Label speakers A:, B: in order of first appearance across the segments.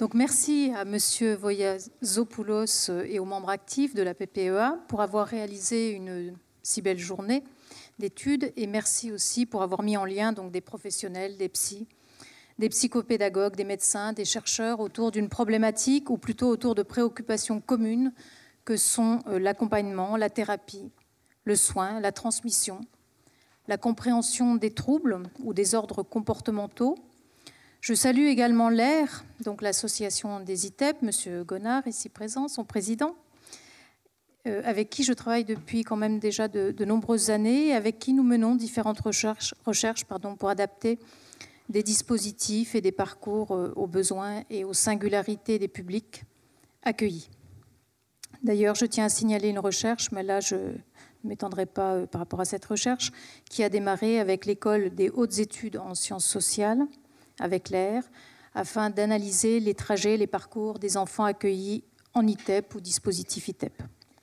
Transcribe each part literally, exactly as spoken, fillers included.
A: Donc, merci à Monsieur Voiazopoulos et aux membres actifs de la P P E A pour avoir réalisé une si belle journée d'études, et merci aussi pour avoir mis en lien donc, des professionnels, des psys, des psychopédagogues, des médecins, des chercheurs autour d'une problématique, ou plutôt autour de préoccupations communes que sont l'accompagnement, la thérapie, le soin, la transmission, la compréhension des troubles ou des ordres comportementaux. Je salue également l'A I R, donc l'association des I T E P, M. Gonard, ici présent, son président, euh, avec qui je travaille depuis quand même déjà de, de nombreuses années, et avec qui nous menons différentes recherches, recherches pardon, pour adapter des dispositifs et des parcours euh, aux besoins et aux singularités des publics accueillis. D'ailleurs, je tiens à signaler une recherche, mais là je ne m'étendrai pas euh, par rapport à cette recherche, qui a démarré avec l'École des hautes études en sciences sociales, avec l'A I R, afin d'analyser les trajets, les parcours des enfants accueillis en I T E P ou dispositif I T E P.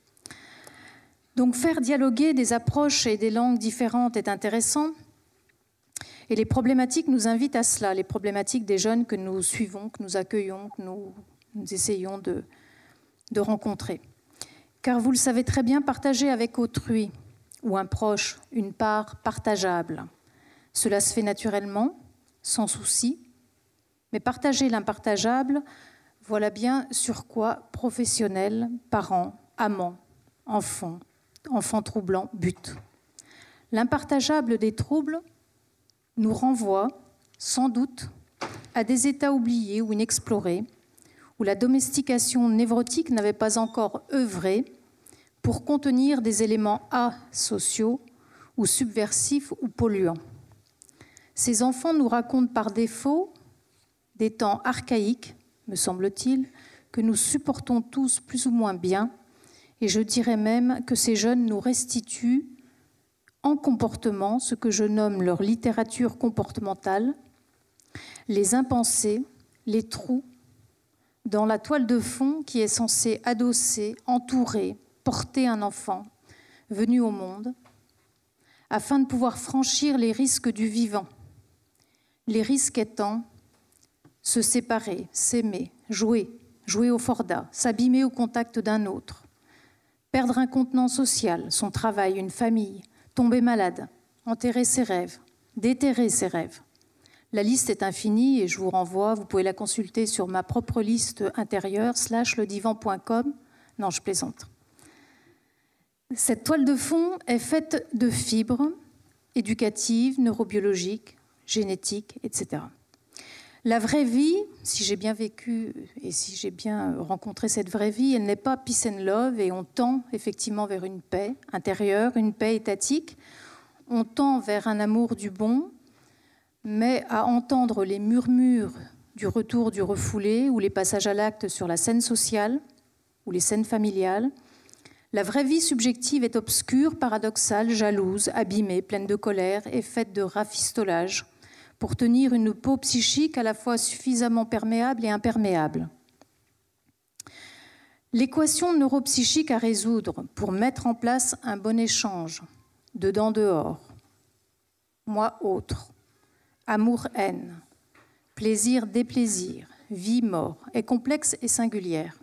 A: Donc faire dialoguer des approches et des langues différentes est intéressant, et les problématiques nous invitent à cela, les problématiques des jeunes que nous suivons, que nous accueillons, que nous, nous essayons de, de rencontrer. Car vous le savez très bien, partager avec autrui ou un proche une part partageable, cela se fait naturellement, sans souci, mais partager l'impartageable, voilà bien sur quoi professionnels, parents, amants, enfants, enfants troublants butent. L'impartageable des troubles nous renvoie, sans doute, à des états oubliés ou inexplorés, où la domestication névrotique n'avait pas encore œuvré pour contenir des éléments asociaux ou subversifs ou polluants. Ces enfants nous racontent par défaut des temps archaïques, me semble-t-il, que nous supportons tous plus ou moins bien, et je dirais même que ces jeunes nous restituent en comportement ce que je nomme leur littérature comportementale, les impensés, les trous, dans la toile de fond qui est censée adosser, entourer, porter un enfant venu au monde, afin de pouvoir franchir les risques du vivant. Les risques étant se séparer, s'aimer, jouer, jouer au fordat, s'abîmer au contact d'un autre, perdre un contenant social, son travail, une famille, tomber malade, enterrer ses rêves, déterrer ses rêves. La liste est infinie et je vous renvoie, vous pouvez la consulter sur ma propre liste intérieure, slash ledivan point com. Non, je plaisante. Cette toile de fond est faite de fibres éducatives, neurobiologiques, génétiques, et cetera. La vraie vie, si j'ai bien vécu et si j'ai bien rencontré cette vraie vie, elle n'est pas peace and love et on tend effectivement vers une paix intérieure, une paix étatique. On tend vers un amour du bon, mais à entendre les murmures du retour du refoulé ou les passages à l'acte sur la scène sociale ou les scènes familiales, la vraie vie subjective est obscure, paradoxale, jalouse, abîmée, pleine de colère et faite de rafistolage pour tenir une peau psychique à la fois suffisamment perméable et imperméable. L'équation neuropsychique à résoudre pour mettre en place un bon échange, dedans-dehors, moi-autre, amour-haine, plaisir-déplaisir, vie-mort, est complexe et singulière.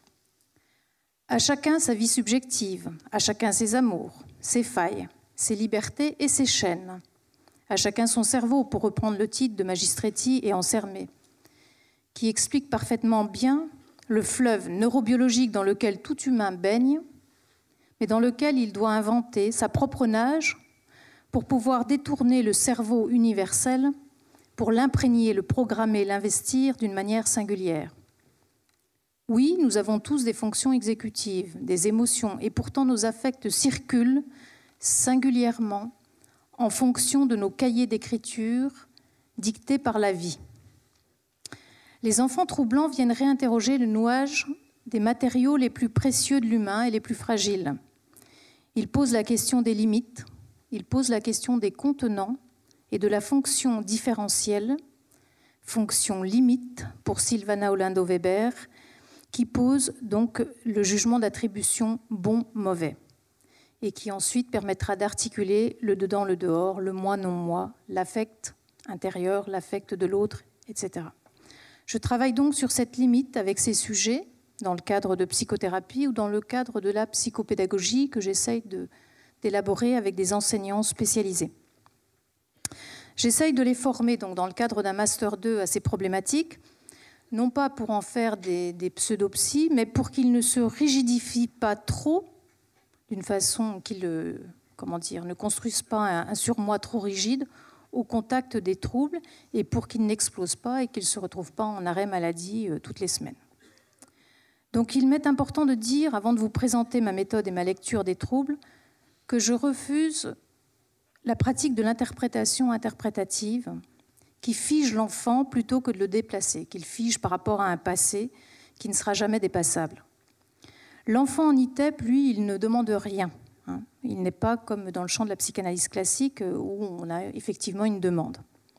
A: À chacun sa vie subjective, à chacun ses amours, ses failles, ses libertés et ses chaînes. À chacun son cerveau, pour reprendre le titre de Magistretti et Ansermet, qui explique parfaitement bien le fleuve neurobiologique dans lequel tout humain baigne, mais dans lequel il doit inventer sa propre nage pour pouvoir détourner le cerveau universel, pour l'imprégner, le programmer, l'investir d'une manière singulière. Oui, nous avons tous des fonctions exécutives, des émotions, et pourtant nos affects circulent singulièrement en fonction de nos cahiers d'écriture dictés par la vie. Les enfants troublants viennent réinterroger le nouage des matériaux les plus précieux de l'humain et les plus fragiles. Ils posent la question des limites, ils posent la question des contenants et de la fonction différentielle, fonction limite pour Silvana Orlando-Weber, qui pose donc le jugement d'attribution bon-mauvais et qui ensuite permettra d'articuler le dedans, le dehors, le moi, non-moi, l'affect intérieur, l'affect de l'autre, et cetera. Je travaille donc sur cette limite avec ces sujets dans le cadre de psychothérapie ou dans le cadre de la psychopédagogie que j'essaye d'élaborer avec des enseignants spécialisés. J'essaye de les former donc, dans le cadre d'un Master deux à ces problématiques, non pas pour en faire des, des pseudo-psys, mais pour qu'ils ne se rigidifient pas trop, d'une façon qu'ils comment dire, ne construisent pas un, un surmoi trop rigide au contact des troubles, et pour qu'ils n'explosent pas et qu'ils ne se retrouvent pas en arrêt maladie euh, toutes les semaines. Donc il m'est important de dire, avant de vous présenter ma méthode et ma lecture des troubles, que je refuse la pratique de l'interprétation interprétative qui fige l'enfant plutôt que de le déplacer, qu'il fige par rapport à un passé qui ne sera jamais dépassable. L'enfant en I T E P, lui, il ne demande rien. Hein. Il n'est pas comme dans le champ de la psychanalyse classique où on a effectivement une demande.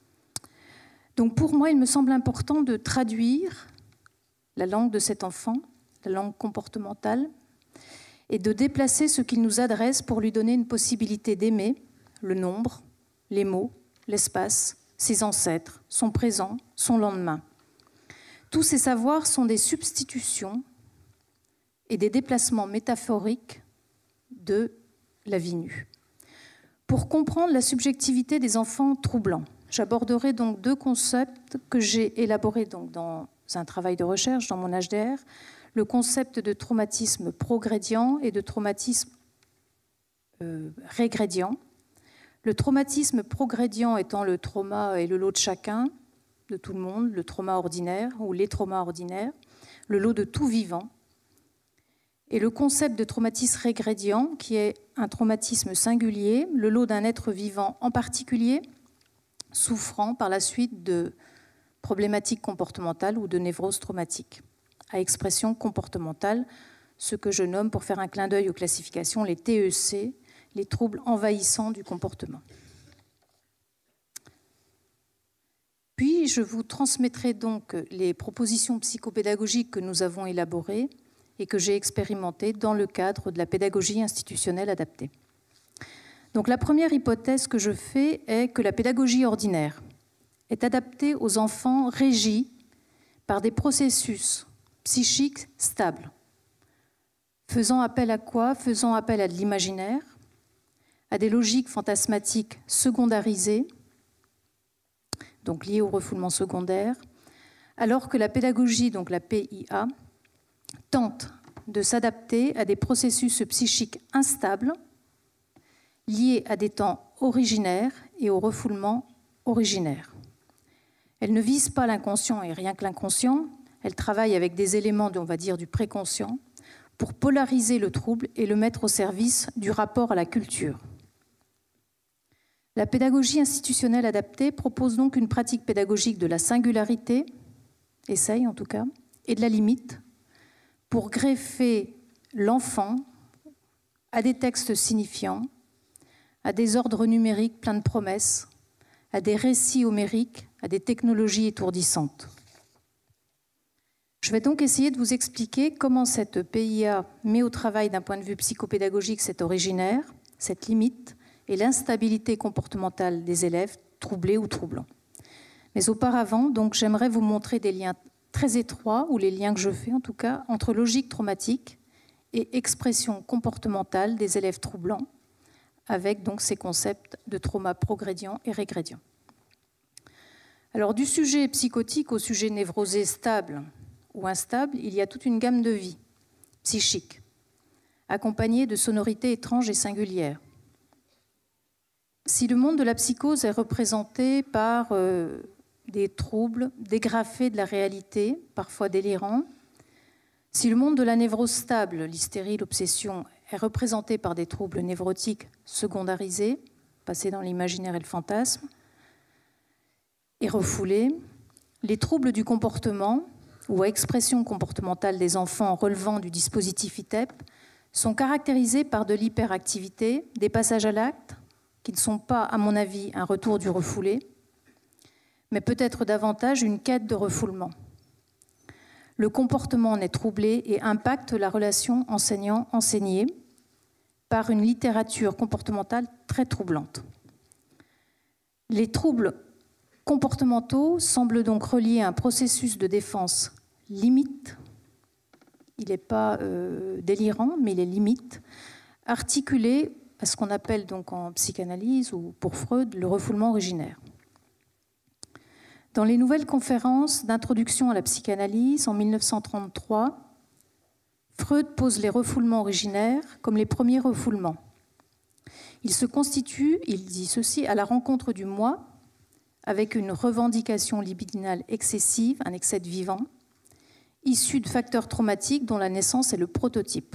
A: Donc pour moi, il me semble important de traduire la langue de cet enfant, la langue comportementale, et de déplacer ce qu'il nous adresse pour lui donner une possibilité d'aimer le nombre, les mots, l'espace, ses ancêtres, son présent, son lendemain. Tous ces savoirs sont des substitutions et des déplacements métaphoriques de la vie nue. Pour comprendre la subjectivité des enfants troublants, j'aborderai donc deux concepts que j'ai élaborés donc dans un travail de recherche, dans mon H D R, le concept de traumatisme progrédient et de traumatisme euh, régrédient. Le traumatisme progrédient étant le trauma et le lot de chacun, de tout le monde, le trauma ordinaire ou les traumas ordinaires, le lot de tout vivant. Et le concept de traumatisme régrédient, qui est un traumatisme singulier, le lot d'un être vivant en particulier, souffrant par la suite de problématiques comportementales ou de névroses traumatiques, à expression comportementale, ce que je nomme, pour faire un clin d'œil aux classifications, les T E C, les troubles envahissants du comportement. Puis, je vous transmettrai donc les propositions psychopédagogiques que nous avons élaborées et que j'ai expérimentées dans le cadre de la pédagogie institutionnelle adaptée. Donc, la première hypothèse que je fais est que la pédagogie ordinaire est adaptée aux enfants régis par des processus psychiques stables. Faisant appel à quoi? Faisant appel à de l'imaginaire, à des logiques fantasmatiques secondarisées, donc liées au refoulement secondaire, alors que la pédagogie, donc la P I A, tente de s'adapter à des processus psychiques instables, liés à des temps originaires et au refoulement originaire. Elle ne vise pas l'inconscient et rien que l'inconscient, elle travaille avec des éléments, on va dire, du préconscient, pour polariser le trouble et le mettre au service du rapport à la culture. La pédagogie institutionnelle adaptée propose donc une pratique pédagogique de la singularité, essaye en tout cas, et de la limite, pour greffer l'enfant à des textes signifiants, à des ordres numériques pleins de promesses, à des récits homériques, à des technologies étourdissantes. Je vais donc essayer de vous expliquer comment cette P I A met au travail d'un point de vue psychopédagogique cet originaire, cette limite et l'instabilité comportementale des élèves troublés ou troublants. Mais auparavant, donc, j'aimerais vous montrer des liens très étroits, ou les liens que je fais en tout cas, entre logique traumatique et expression comportementale des élèves troublants, avec donc ces concepts de trauma progrédient et régrédient. Alors du sujet psychotique au sujet névrosé stable ou instable, il y a toute une gamme de vie psychique, accompagnée de sonorités étranges et singulières. Si le monde de la psychose est représenté par euh, des troubles dégrafés de la réalité, parfois délirants, si le monde de la névrose stable, l'hystérie, l'obsession, est représenté par des troubles névrotiques secondarisés, passés dans l'imaginaire et le fantasme, et refoulés, les troubles du comportement ou à expression comportementale des enfants relevant du dispositif I T E P sont caractérisés par de l'hyperactivité, des passages à l'acte, qui ne sont pas, à mon avis, un retour du refoulé, mais peut-être davantage une quête de refoulement. Le comportement en est troublé et impacte la relation enseignant-enseigné par une littérature comportementale très troublante. Les troubles comportementaux semblent donc reliés à un processus de défense limite. Il n'est pas euh, délirant, mais il est limite, articulé à ce qu'on appelle donc en psychanalyse ou pour Freud le refoulement originaire. Dans les nouvelles conférences d'introduction à la psychanalyse en mille neuf cent trente-trois, Freud pose les refoulements originaires comme les premiers refoulements. Il se constitue, il dit ceci, à la rencontre du moi, avec une revendication libidinale excessive, un excès de vivant, issu de facteurs traumatiques dont la naissance est le prototype.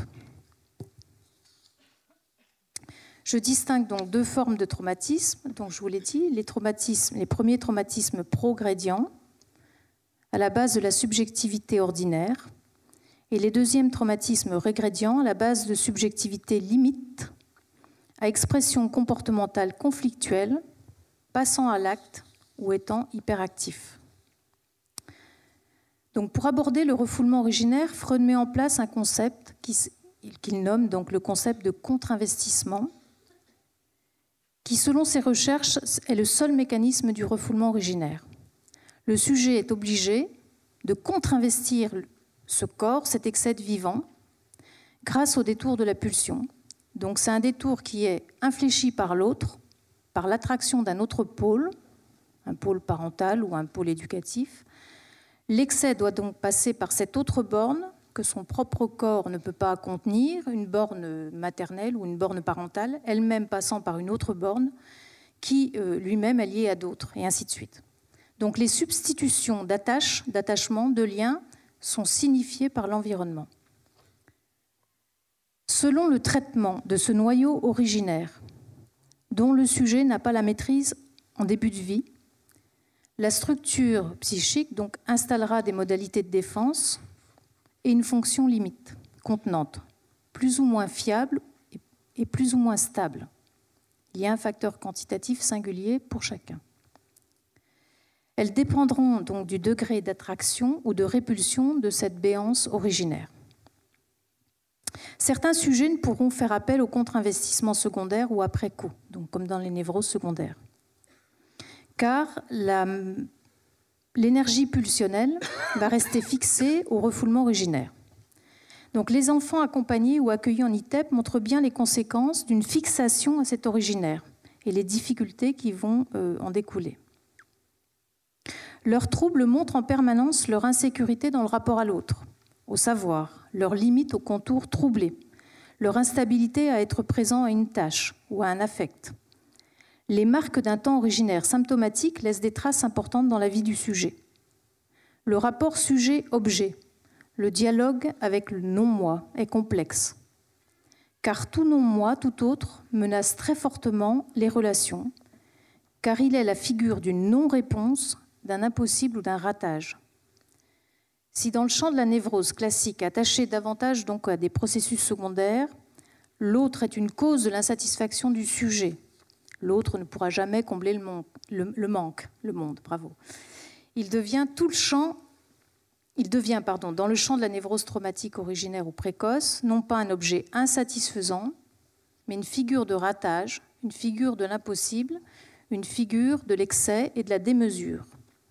A: Je distingue donc deux formes de traumatisme, donc je vous l'ai dit, les traumatismes, les premiers traumatismes progrédients, à la base de la subjectivité ordinaire, et les deuxièmes traumatismes régrédients, à la base de subjectivité limite, à expression comportementale conflictuelle, passant à l'acte ou étant hyperactif. Donc, pour aborder le refoulement originaire, Freud met en place un concept qu'il nomme donc le concept de contre-investissement, qui, selon ses recherches, est le seul mécanisme du refoulement originaire. Le sujet est obligé de contre-investir ce corps, cet excès de vivant, grâce au détour de la pulsion. Donc c'est un détour qui est infléchi par l'autre, par l'attraction d'un autre pôle, un pôle parental ou un pôle éducatif. L'excès doit donc passer par cette autre borne que son propre corps ne peut pas contenir, une borne maternelle ou une borne parentale, elle-même passant par une autre borne qui euh, lui-même est liée à d'autres, et ainsi de suite. Donc les substitutions d'attache, d'attachement, de lien sont signifiées par l'environnement. Selon le traitement de ce noyau originaire, dont le sujet n'a pas la maîtrise en début de vie, la structure psychique donc installera des modalités de défense et une fonction limite, contenante, plus ou moins fiable et plus ou moins stable. Il y a un facteur quantitatif singulier pour chacun. Elles dépendront donc du degré d'attraction ou de répulsion de cette béance originaire. Certains sujets ne pourront faire appel au contre-investissement secondaire ou après coup, donc comme dans les névroses secondaires. Car la, l'énergie pulsionnelle va rester fixée au refoulement originaire. Donc les enfants accompagnés ou accueillis en I T E P montrent bien les conséquences d'une fixation à cet originaire et les difficultés qui vont euh, en découler. Leurs troubles montrent en permanence leur insécurité dans le rapport à l'autre, au savoir, leurs limites aux contours troublés, leur instabilité à être présent à une tâche ou à un affect. Les marques d'un temps originaire symptomatique laissent des traces importantes dans la vie du sujet. Le rapport sujet-objet, le dialogue avec le non-moi est complexe, car tout non-moi, tout autre, menace très fortement les relations, car il est la figure d'une non-réponse, d'un impossible ou d'un ratage. Si dans le champ de la névrose classique, attaché davantage donc à des processus secondaires, l'autre est une cause de l'insatisfaction du sujet, l'autre ne pourra jamais combler le, mon- le, le manque, le monde, bravo. Il devient tout le champ, il devient, pardon, dans le champ de la névrose traumatique originaire ou précoce, non pas un objet insatisfaisant, mais une figure de ratage, une figure de l'impossible, une figure de l'excès et de la démesure.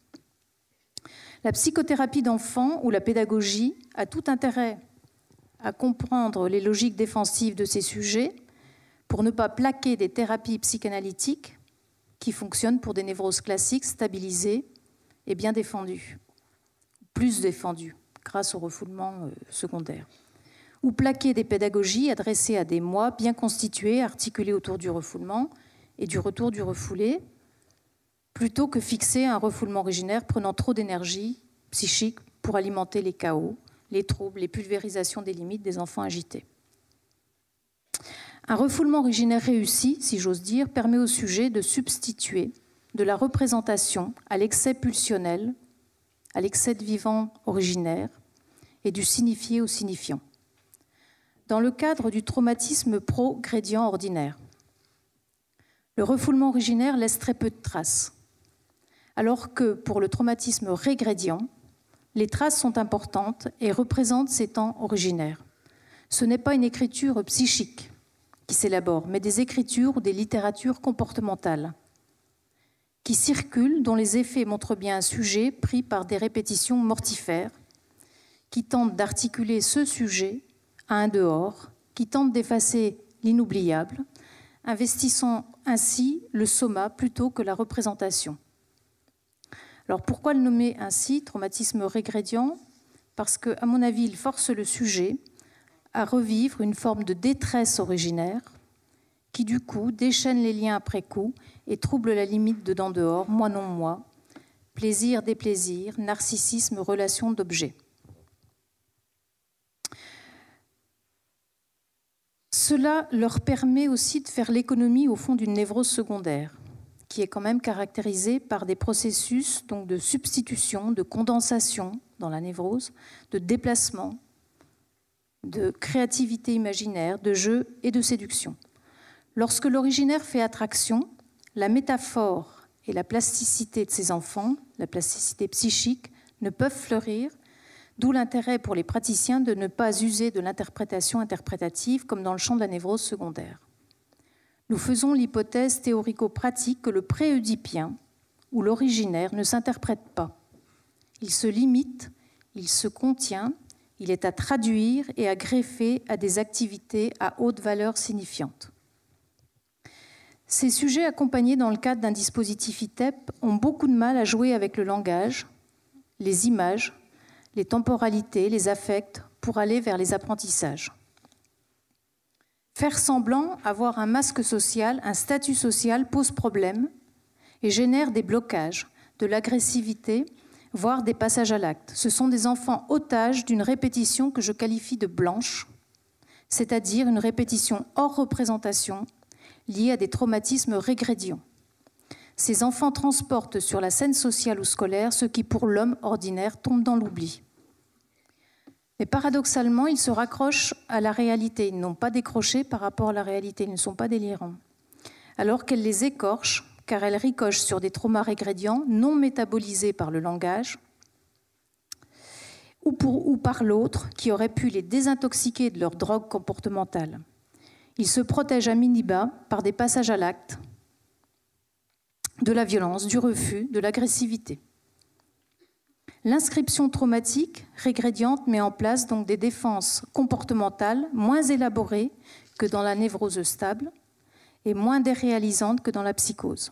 A: La psychothérapie d'enfant ou la pédagogie a tout intérêt à comprendre les logiques défensives de ces sujets pour ne pas plaquer des thérapies psychanalytiques qui fonctionnent pour des névroses classiques stabilisées et bien défendues, plus défendues grâce au refoulement secondaire, ou plaquer des pédagogies adressées à des moi bien constitués, articulés autour du refoulement et du retour du refoulé, plutôt que fixer un refoulement originaire prenant trop d'énergie psychique pour alimenter les chaos, les troubles, les pulvérisations des limites des enfants agités. Un refoulement originaire réussi, si j'ose dire, permet au sujet de substituer de la représentation à l'excès pulsionnel, à l'excès de vivant originaire et du signifié au signifiant. Dans le cadre du traumatisme progrédient ordinaire, le refoulement originaire laisse très peu de traces, alors que pour le traumatisme régrédient, les traces sont importantes et représentent ces temps originaires. Ce n'est pas une écriture psychique qui s'élabore, mais des écritures ou des littératures comportementales qui circulent, dont les effets montrent bien un sujet pris par des répétitions mortifères, qui tentent d'articuler ce sujet à un dehors, qui tentent d'effacer l'inoubliable, investissant ainsi le soma plutôt que la représentation. Alors pourquoi le nommer ainsi, traumatisme régrédient? Parce que, à mon avis, il force le sujet à revivre une forme de détresse originaire qui, du coup, déchaîne les liens après coup et trouble la limite dedans-dehors, moi non moi, plaisir, déplaisir, narcissisme, relation d'objet. Cela leur permet aussi de faire l'économie au fond d'une névrose secondaire, qui est quand même caractérisée par des processus donc, de substitution, de condensation dans la névrose, de déplacement, de créativité imaginaire, de jeu et de séduction. Lorsque l'originaire fait attraction, la métaphore et la plasticité de ces enfants, la plasticité psychique, ne peuvent fleurir, d'où l'intérêt pour les praticiens de ne pas user de l'interprétation interprétative comme dans le champ de la névrose secondaire. Nous faisons l'hypothèse théorico-pratique que le pré-œdipien ou l'originaire ne s'interprète pas. Il se limite, il se contient, il est à traduire et à greffer à des activités à haute valeur signifiante. Ces sujets accompagnés dans le cadre d'un dispositif I T E P ont beaucoup de mal à jouer avec le langage, les images, les temporalités, les affects pour aller vers les apprentissages. Faire semblant, avoir un masque social, un statut social pose problème et génère des blocages, de l'agressivité, voire des passages à l'acte. Ce sont des enfants otages d'une répétition que je qualifie de blanche, c'est-à-dire une répétition hors représentation liée à des traumatismes régrédients. Ces enfants transportent sur la scène sociale ou scolaire ce qui, pour l'homme ordinaire, tombe dans l'oubli. Mais paradoxalement, ils se raccrochent à la réalité. Ils n'ont pas décroché par rapport à la réalité. Ils ne sont pas délirants. Alors qu'elle les écorche, car elle ricoche sur des traumas régrédients non métabolisés par le langage ou, pour, ou par l'autre qui aurait pu les désintoxiquer de leur drogue comportementale. Ils se protègent à minima par des passages à l'acte, de la violence, du refus, de l'agressivité. L'inscription traumatique régrédiente met en place donc des défenses comportementales moins élaborées que dans la névrose stable et moins déréalisantes que dans la psychose.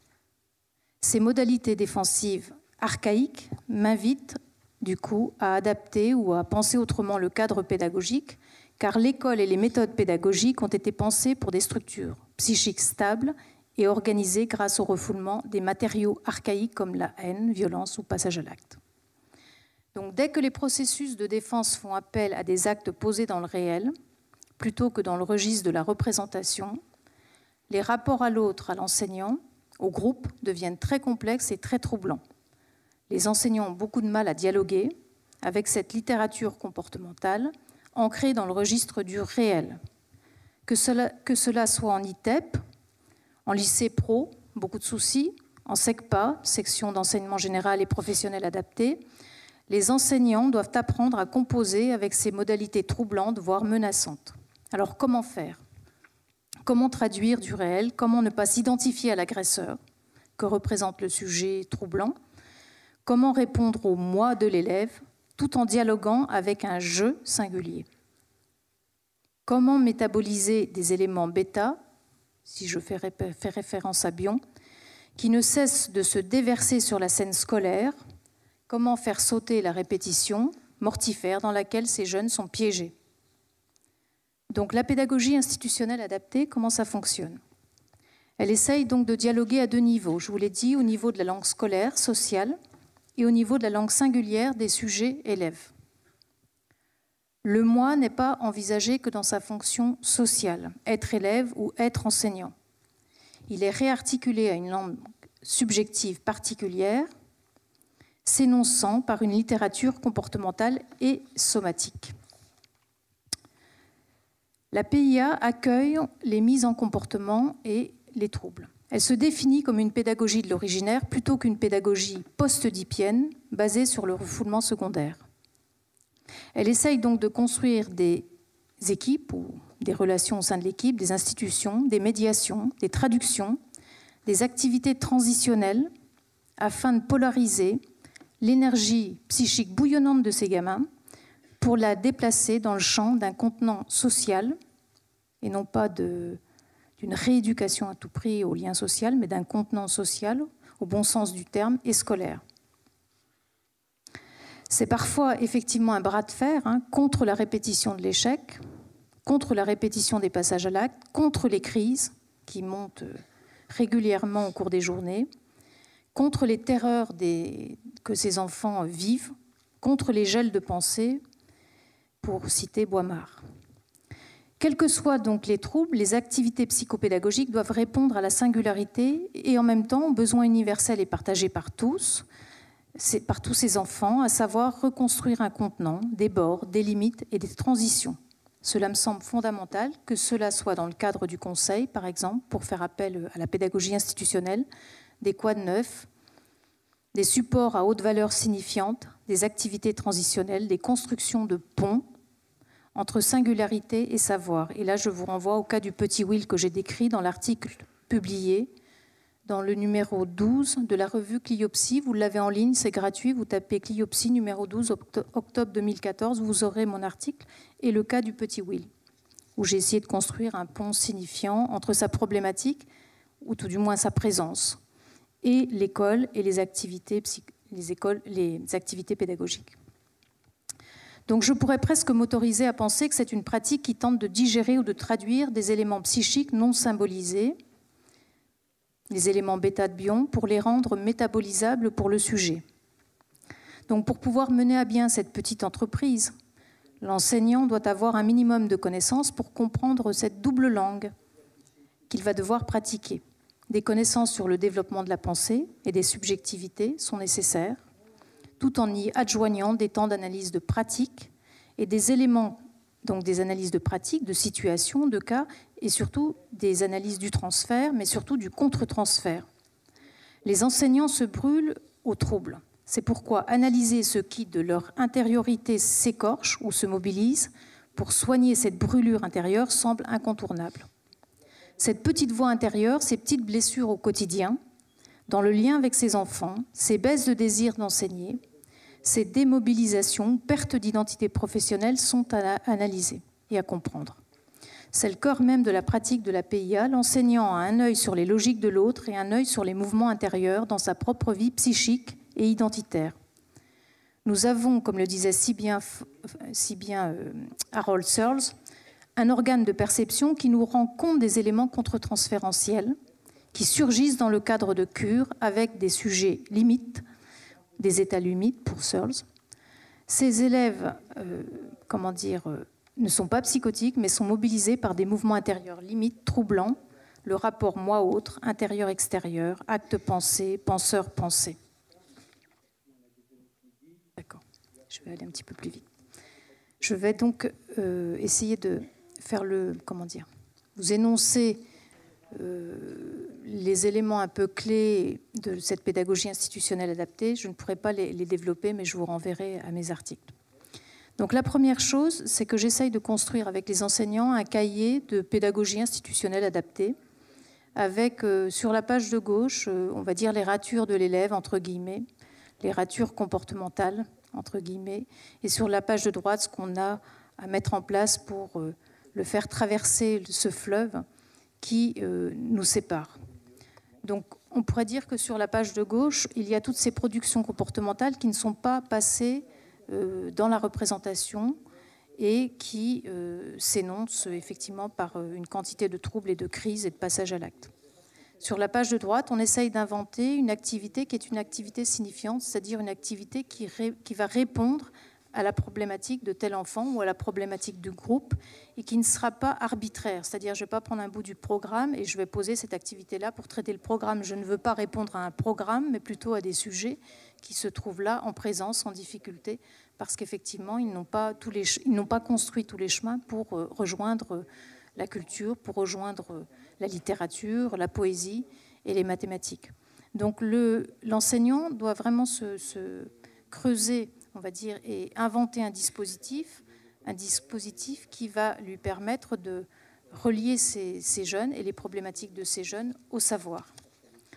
A: Ces modalités défensives archaïques m'invitent du coup à adapter ou à penser autrement le cadre pédagogique, car l'école et les méthodes pédagogiques ont été pensées pour des structures psychiques stables et organisées grâce au refoulement des matériaux archaïques comme la haine, violence ou passage à l'acte. Donc, dès que les processus de défense font appel à des actes posés dans le réel, plutôt que dans le registre de la représentation, les rapports à l'autre, à l'enseignant, au groupe, deviennent très complexes et très troublants. Les enseignants ont beaucoup de mal à dialoguer avec cette littérature comportementale ancrée dans le registre du réel. Que cela, que cela soit en I T E P, en lycée pro, beaucoup de soucis, en SECPA, section d'enseignement général et professionnel adapté, les enseignants doivent apprendre à composer avec ces modalités troublantes, voire menaçantes. Alors comment faire? Comment traduire du réel? Comment ne pas s'identifier à l'agresseur que représente le sujet troublant? Comment répondre au « moi » de l'élève tout en dialoguant avec un « je » singulier? Comment métaboliser des éléments bêta, si je fais, fais référence à Bion, qui ne cessent de se déverser sur la scène scolaire? Comment faire sauter la répétition mortifère dans laquelle ces jeunes sont piégés? Donc la pédagogie institutionnelle adaptée, comment ça fonctionne? Elle essaye donc de dialoguer à deux niveaux. Je vous l'ai dit, au niveau de la langue scolaire, sociale, et au niveau de la langue singulière des sujets élèves. Le moi n'est pas envisagé que dans sa fonction sociale, être élève ou être enseignant. Il est réarticulé à une langue subjective particulière, s'énonçant par une littérature comportementale et somatique. La P I A accueille les mises en comportement et les troubles. Elle se définit comme une pédagogie de l'originaire plutôt qu'une pédagogie post-oedipienne basée sur le refoulement secondaire. Elle essaye donc de construire des équipes ou des relations au sein de l'équipe, des institutions, des médiations, des traductions, des activités transitionnelles afin de polariser l'énergie psychique bouillonnante de ces gamins pour la déplacer dans le champ d'un contenant social, et non pas de, d'une rééducation à tout prix au lien social, mais d'un contenant social, au bon sens du terme, et scolaire. C'est parfois effectivement un bras de fer hein, contre la répétition de l'échec, contre la répétition des passages à l'acte, contre les crises qui montent régulièrement au cours des journées, contre les terreurs des, que ces enfants vivent, contre les gels de pensée, pour citer Boimard. Quels que soient donc les troubles, les activités psychopédagogiques doivent répondre à la singularité et en même temps aux besoins universels et partagés par tous, par tous ces enfants, à savoir reconstruire un contenant, des bords, des limites et des transitions. Cela me semble fondamental que cela soit dans le cadre du conseil, par exemple, pour faire appel à la pédagogie institutionnelle, des quads neufs, des supports à haute valeur signifiante, des activités transitionnelles, des constructions de ponts entre singularité et savoir. Et là, je vous renvoie au cas du petit Will que j'ai décrit dans l'article publié dans le numéro douze de la revue Cliopsy. Vous l'avez en ligne, c'est gratuit. Vous tapez Cliopsy numéro douze, octobre deux mille quatorze, vous aurez mon article. Et le cas du petit Will, où j'ai essayé de construire un pont signifiant entre sa problématique, ou tout du moins sa présence, et l'école et les activités, les écoles, les activités pédagogiques. Donc je pourrais presque m'autoriser à penser que c'est une pratique qui tente de digérer ou de traduire des éléments psychiques non symbolisés, les éléments bêta de Bion, pour les rendre métabolisables pour le sujet. Donc pour pouvoir mener à bien cette petite entreprise, l'enseignant doit avoir un minimum de connaissances pour comprendre cette double langue qu'il va devoir pratiquer. Des connaissances sur le développement de la pensée et des subjectivités sont nécessaires, tout en y adjoignant des temps d'analyse de pratique et des éléments, donc des analyses de pratique, de situation, de cas, et surtout des analyses du transfert, mais surtout du contre-transfert. Les enseignants se brûlent au trouble. C'est pourquoi analyser ce qui, de leur intériorité, s'écorche ou se mobilise pour soigner cette brûlure intérieure semble incontournable. Cette petite voix intérieure, ces petites blessures au quotidien, dans le lien avec ses enfants, ces baisses de désir d'enseigner, ces démobilisations, pertes d'identité professionnelle sont à analyser et à comprendre. C'est le cœur même de la pratique de la P I A, l'enseignant a un œil sur les logiques de l'autre et un œil sur les mouvements intérieurs dans sa propre vie psychique et identitaire. Nous avons, comme le disait si bien, si bien euh, Harold Searles, un organe de perception qui nous rend compte des éléments contre-transférentiels qui surgissent dans le cadre de cure avec des sujets limites, des états limites pour Searles. Ces élèves, euh, comment dire, euh, ne sont pas psychotiques, mais sont mobilisés par des mouvements intérieurs limites, troublants, le rapport moi-autre, intérieur-extérieur, acte-pensée, penseur-pensée. D'accord, je vais aller un petit peu plus vite. Je vais donc euh, essayer de faire le, comment dire, vous énoncer euh, les éléments un peu clés de cette pédagogie institutionnelle adaptée. Je ne pourrai pas les, les développer, mais je vous renverrai à mes articles. Donc la première chose, c'est que j'essaye de construire avec les enseignants un cahier de pédagogie institutionnelle adaptée, avec euh, sur la page de gauche, euh, on va dire les ratures de l'élève, entre guillemets, les ratures comportementales, entre guillemets, et sur la page de droite, ce qu'on a à mettre en place pour euh, le faire traverser ce fleuve qui euh, nous sépare. Donc, on pourrait dire que sur la page de gauche, il y a toutes ces productions comportementales qui ne sont pas passées euh, dans la représentation et qui euh, s'énoncent effectivement par une quantité de troubles et de crises et de passage à l'acte. Sur la page de droite, on essaye d'inventer une activité qui est une activité signifiante, c'est-à-dire une activité qui, ré, qui va répondre à la problématique de tel enfant ou à la problématique du groupe et qui ne sera pas arbitraire. C'est-à-dire, je ne vais pas prendre un bout du programme et je vais poser cette activité-là pour traiter le programme. Je ne veux pas répondre à un programme, mais plutôt à des sujets qui se trouvent là en présence, en difficulté, parce qu'effectivement, ils n'ont pas, tous les, ils n'ont pas construit tous les chemins pour rejoindre la culture, pour rejoindre la littérature, la poésie et les mathématiques. Donc le, l'enseignant doit vraiment se, se creuser, on va dire, et inventer un dispositif, un dispositif qui va lui permettre de relier ces, ces jeunes et les problématiques de ces jeunes au savoir.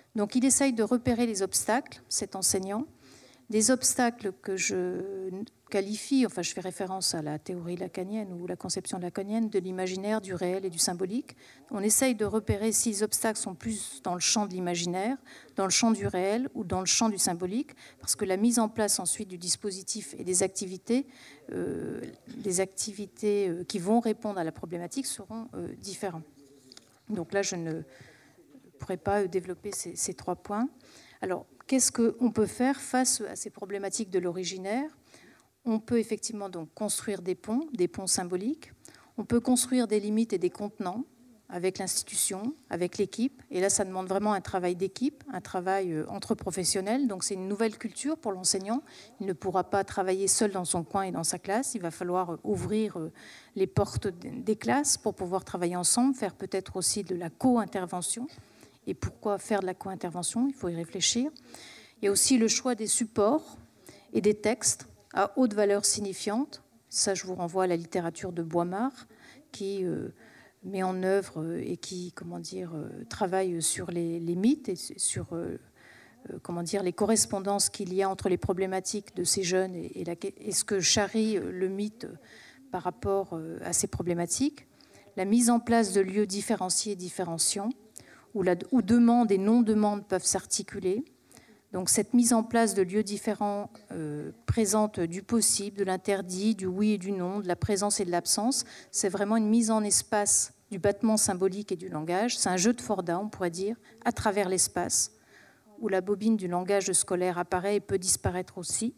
A: Donc il essaye de repérer les obstacles, cet enseignant, des obstacles que je qualifie, enfin je fais référence à la théorie lacanienne ou la conception lacanienne de l'imaginaire, du réel et du symbolique. On essaye de repérer si les obstacles sont plus dans le champ de l'imaginaire, dans le champ du réel ou dans le champ du symbolique, parce que la mise en place ensuite du dispositif et des activités, euh, des activités euh, qui vont répondre à la problématique seront euh, différentes. Donc là, je ne pourrais pas développer ces, ces trois points. Alors, qu'est-ce qu'on peut faire face à ces problématiques de l'originaire? On peut effectivement donc construire des ponts, des ponts symboliques. On peut construire des limites et des contenants avec l'institution, avec l'équipe. Et là, ça demande vraiment un travail d'équipe, un travail entre professionnels. Donc, c'est une nouvelle culture pour l'enseignant. Il ne pourra pas travailler seul dans son coin et dans sa classe. Il va falloir ouvrir les portes des classes pour pouvoir travailler ensemble, faire peut-être aussi de la co-intervention. Et pourquoi faire de la co-intervention? Il faut y réfléchir. Il y a aussi le choix des supports et des textes à haute valeur signifiante. Ça, je vous renvoie à la littérature de Boimard, qui euh, met en œuvre et qui, comment dire, euh, travaille sur les, les mythes et sur euh, euh, comment dire, les correspondances qu'il y a entre les problématiques de ces jeunes et, et, la, et ce que charrie le mythe par rapport euh, à ces problématiques. La mise en place de lieux différenciés et différenciants, où, la, où demande et non-demande peuvent s'articuler. Donc cette mise en place de lieux différents euh, présente du possible, de l'interdit, du oui et du non, de la présence et de l'absence. C'est vraiment une mise en espace du battement symbolique et du langage. C'est un jeu de Forda, on pourrait dire, à travers l'espace, où la bobine du langage scolaire apparaît et peut disparaître aussi.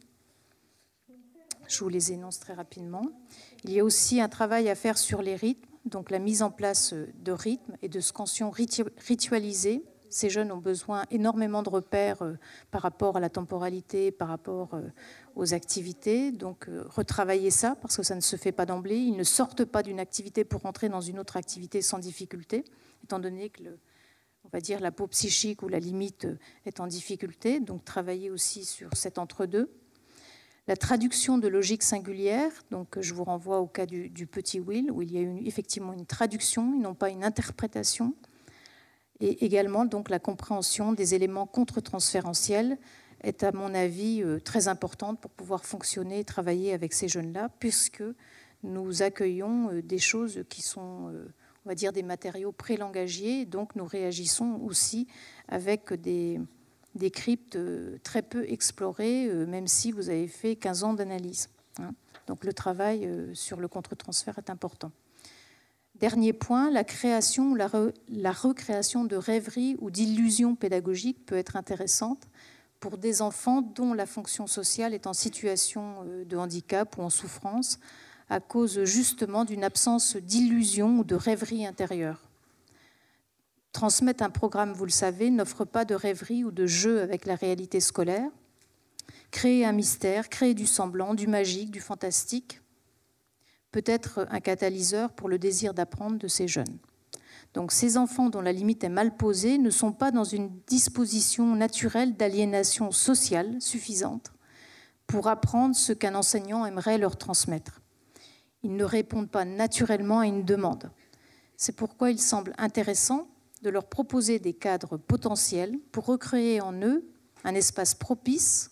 A: Je vous les énonce très rapidement. Il y a aussi un travail à faire sur les rythmes, donc la mise en place de rythmes et de scansions ritualisées. Ces jeunes ont besoin énormément de repères euh, par rapport à la temporalité, par rapport euh, aux activités. Donc, euh, retravailler ça, parce que ça ne se fait pas d'emblée. Ils ne sortent pas d'une activité pour entrer dans une autre activité sans difficulté, étant donné que, le, on va dire, la peau psychique ou la limite est en difficulté. Donc, travailler aussi sur cet entre-deux. La traduction de logique singulière, donc je vous renvoie au cas du, du petit Will, où il y a une, effectivement une traduction et non pas une interprétation. Et également, donc, la compréhension des éléments contre-transférentiels est, à mon avis, très importante pour pouvoir fonctionner et travailler avec ces jeunes-là, puisque nous accueillons des choses qui sont, on va dire, des matériaux pré-langagiers. Donc, nous réagissons aussi avec des, des cryptes très peu explorées, même si vous avez fait quinze ans d'analyse. Donc, le travail sur le contre-transfert est important. Dernier point, la création, la, re, la recréation de rêveries ou d'illusions pédagogiques peut être intéressante pour des enfants dont la fonction sociale est en situation de handicap ou en souffrance à cause justement d'une absence d'illusions ou de rêveries intérieures. Transmettre un programme, vous le savez, n'offre pas de rêverie ou de jeu avec la réalité scolaire. Créer un mystère, créer du semblant, du magique, du fantastique, peut être un catalyseur pour le désir d'apprendre de ces jeunes. Donc ces enfants dont la limite est mal posée ne sont pas dans une disposition naturelle d'aliénation sociale suffisante pour apprendre ce qu'un enseignant aimerait leur transmettre. Ils ne répondent pas naturellement à une demande. C'est pourquoi il semble intéressant de leur proposer des cadres potentiels pour recréer en eux un espace propice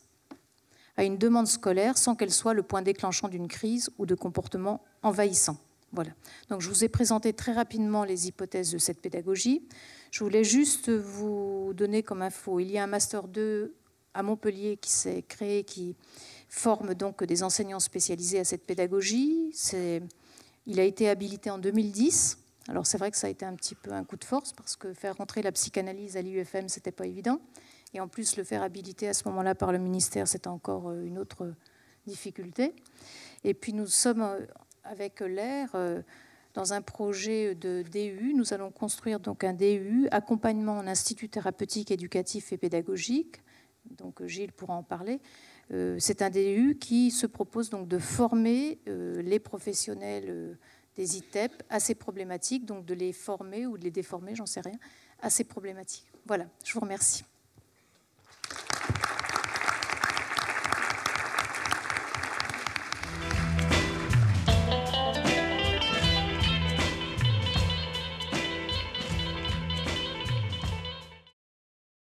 A: à une demande scolaire sans qu'elle soit le point déclenchant d'une crise ou de comportement envahissant. Voilà. Donc je vous ai présenté très rapidement les hypothèses de cette pédagogie. Je voulais juste vous donner comme info, il y a un Master deux à Montpellier qui s'est créé, qui forme donc des enseignants spécialisés à cette pédagogie. C'est, il a été habilité en deux mille dix. Alors c'est vrai que ça a été un petit peu un coup de force parce que faire rentrer la psychanalyse à l'I U F M, c'était pas évident. Et en plus, le faire habiliter à ce moment-là par le ministère, c'est encore une autre difficulté. Et puis, nous sommes avec l'Air dans un projet de D U. Nous allons construire donc un D U, accompagnement en institut thérapeutique, éducatif et pédagogique. Donc, Gilles pourra en parler. C'est un D U qui se propose donc de former les professionnels des I T E P à ces problématiques, donc de les former ou de les déformer, j'en sais rien, à ces problématiques. Voilà, je vous remercie.